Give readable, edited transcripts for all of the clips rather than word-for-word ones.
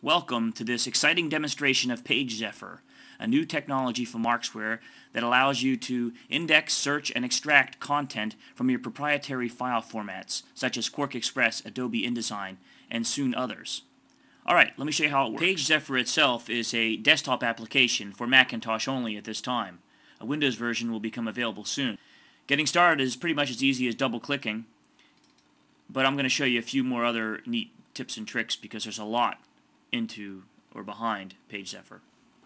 Welcome to this exciting demonstration of PageZephyr, a new technology from Markzware that allows you to index, search, and extract content from your proprietary file formats, such as Quark Express, Adobe InDesign, and soon others. Alright, let me show you how it works. PageZephyr itself is a desktop application for Macintosh only at this time. A Windows version will become available soon. Getting started is pretty much as easy as double-clicking, but I'm going to show you a few more other neat tips and tricks because there's a lot into or behind PageZephyr.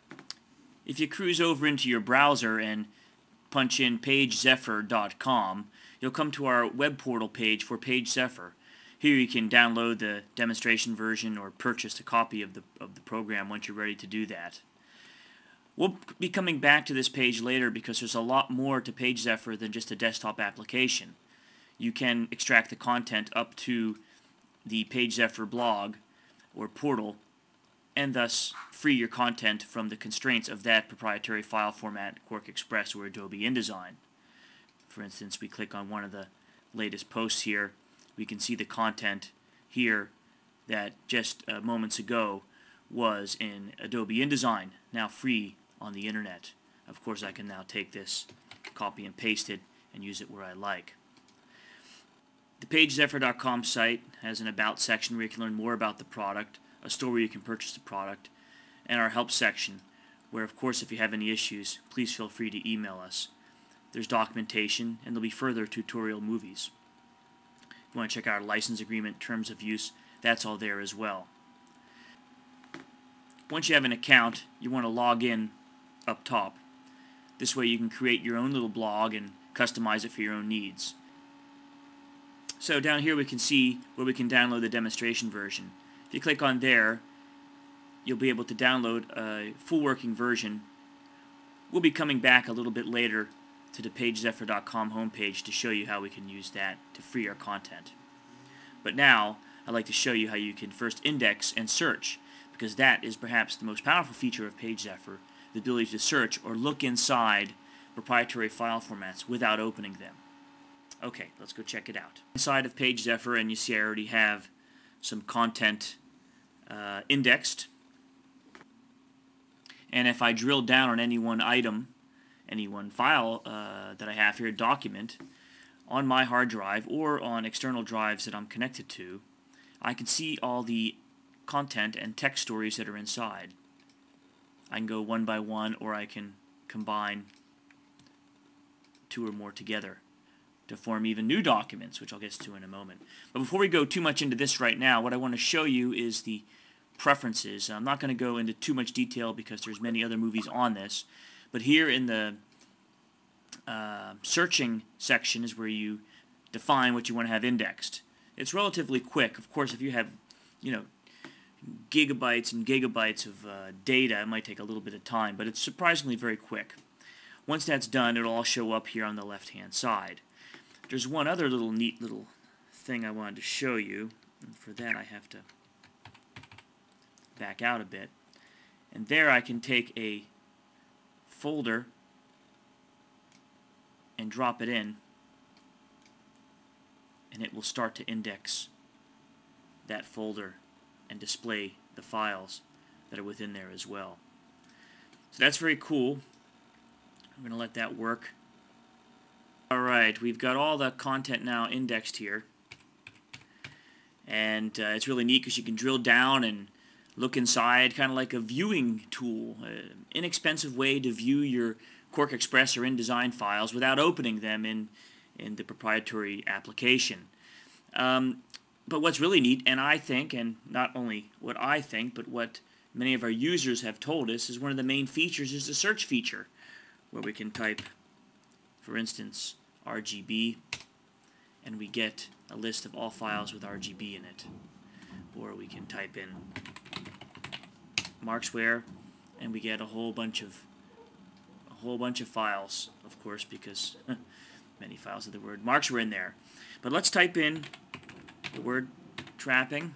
If you cruise over into your browser and punch in PageZephyr.com, you'll come to our web portal page for PageZephyr. Here you can download the demonstration version or purchase a copy of the program once you're ready to do that. We'll be coming back to this page later because there's a lot more to PageZephyr than just a desktop application. You can extract the content up to the PageZephyr blog or portal and thus free your content from the constraints of that proprietary file format, Quark Express or Adobe InDesign. For instance, we click on one of the latest posts here, we can see the content here that just moments ago was in Adobe InDesign, now free on the internet. Of course, I can now take this, copy and paste it, and use it where I like. The PageZephyr.com site has an About section where you can learn more about the product, a store where you can purchase the product, and our Help section, where, of course, if you have any issues, please feel free to email us. There's documentation, and there'll be further tutorial movies. If you want to check out our license agreement, terms of use, that's all there as well. Once you have an account, you want to log in up top. This way you can create your own little blog and customize it for your own needs. So down here we can see where we can download the demonstration version. If you click on there, you'll be able to download a full working version. We'll be coming back a little bit later to the PageZephyr.com homepage to show you how we can use that to free our content. But now, I'd like to show you how you can first index and search, because that is perhaps the most powerful feature of PageZephyr, the ability to search or look inside proprietary file formats without opening them. Okay, let's go check it out. Inside of PageZephyr, and you see I already have some content indexed. And if I drill down on any one item, any one file that I have here, document, on my hard drive or on external drives that I'm connected to, I can see all the content and text stories that are inside. I can go one by one, or I can combine two or more together to form even new documents, which I'll get to in a moment. But before we go too much into this right now, what I want to show you is the preferences. I'm not going to go into too much detail because there's many other movies on this, but here in the searching section is where you define what you want to have indexed. It's relatively quick. Of course, if you have, gigabytes and gigabytes of data, it might take a little bit of time, but it's surprisingly very quick. Once that's done, it'll all show up here on the left-hand side. There's one other neat little thing I wanted to show you, and for that I have to back out a bit. And there I can take a folder and drop it in, and it will start to index that folder and display the files that are within there as well. So that's very cool. I'm going to let that work. Alright, we've got all the content now indexed here, and it's really neat because you can drill down and look inside, kind of like a viewing tool, an inexpensive way to view your Quark Express or InDesign files without opening them in the proprietary application. But what's really neat, and I think, and not only what I think, but what many of our users have told us, is one of the main features is the search feature, where we can type, for instance, RGB, and we get a list of all files with RGB in it. Or we can type in Markzware, and we get a whole bunch of files, of course, because many files of the word Markzware in there. But let's type in the word trapping,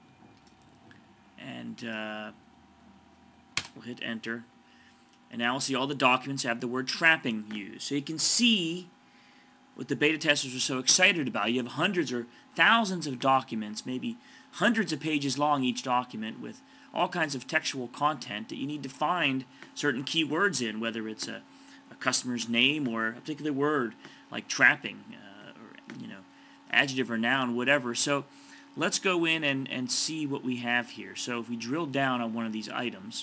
and we'll hit enter. And now we'll see all the documents have the word trapping used. So you can see what the beta testers were so excited about. You have hundreds or thousands of documents, maybe hundreds of pages long each document, with all kinds of textual content that you need to find certain keywords in, whether it's a customer's name or a particular word like trapping, or adjective or noun, whatever. So let's go in and see what we have here. So if we drill down on one of these items,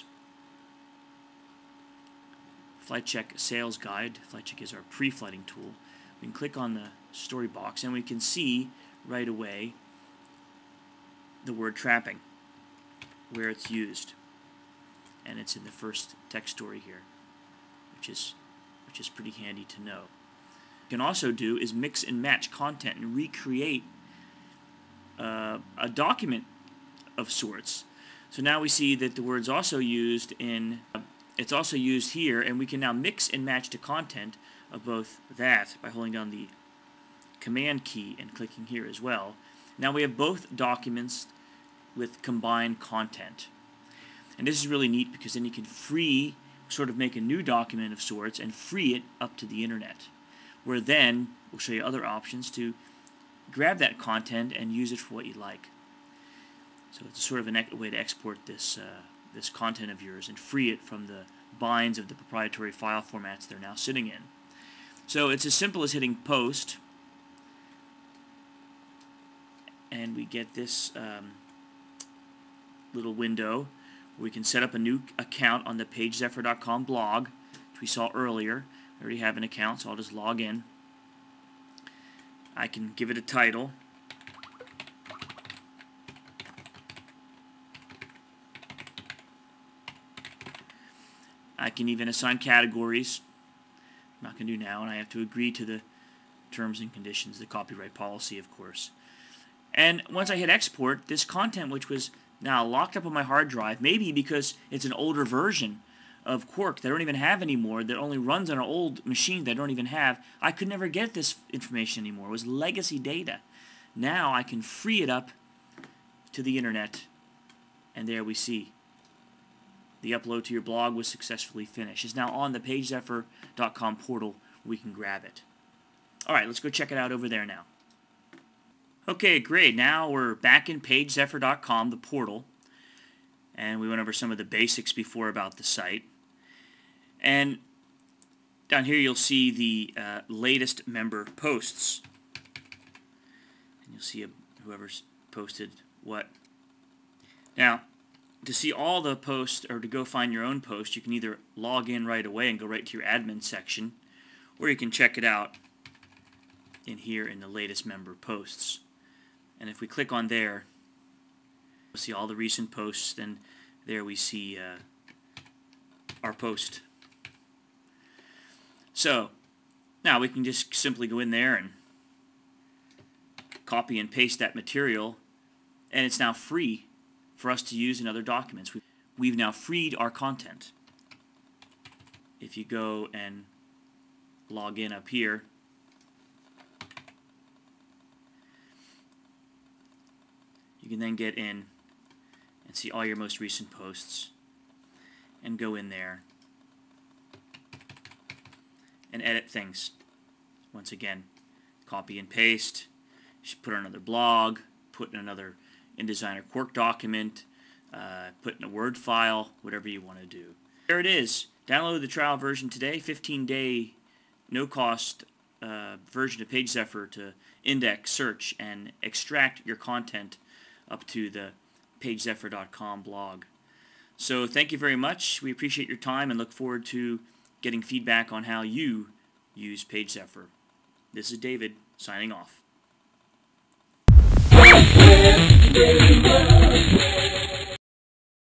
FlightCheck Sales Guide. FlightCheck is our pre-flighting tool. We can click on the story box and we can see right away the word trapping, where it's used, and it's in the first text story here, which is pretty handy to know. What you can also do is mix and match content and recreate a document of sorts. So now we see that the word's also used in it's also used here, and we can now mix and match the content of both that by holding down the command key and clicking here as well. Now we have both documents with combined content. And this is really neat because then you can sort of make a new document of sorts and free it up to the internet, where then we'll show you other options to grab that content and use it for what you like. So it's sort of a way to export this this content of yours and free it from the binds of the proprietary file formats they're now sitting in. So it's as simple as hitting post, and we get this little window where we can set up a new account on the PageZephyr.com blog, which we saw earlier. I already have an account, so I'll just log in. I can give it a title. I can even assign categories. I'm not going to do now, and I have to agree to the terms and conditions, the copyright policy, of course. And once I hit export, this content, which was now locked up on my hard drive, maybe because it's an older version of Quark that I don't even have anymore, that only runs on an old machine that I don't even have, I could never get this information anymore. It was legacy data. Now I can free it up to the internet, and there we see the upload to your blog was successfully finished. It's now on the PageZephyr.com portal where we can grab it. Alright, let's go check it out over there now. Okay, great. Now we're back in PageZephyr.com, the portal, and we went over some of the basics before about the site. And down here you'll see the latest member posts. And you'll see whoever's posted what. Now, to see all the posts, or to go find your own post, you can either log in right away and go right to your admin section, or you can check it out in here in the latest member posts. And if we click on there, we'll see all the recent posts, and there we see our post. So now we can just simply go in there and copy and paste that material, and it's now free for us to use in other documents. We've now freed our content. If you go and log in up here, you can then get in and see all your most recent posts and go in there and edit things. Once again, copy and paste, put on another blog, put in another InDesign or Quark document, put in a Word file, whatever you want to do. There it is. Download the trial version today, 15-day, no-cost version of PageZephyr to index, search, and extract your content up to the PageZephyr.com blog. So thank you very much. We appreciate your time and look forward to getting feedback on how you use PageZephyr. This is David, signing off.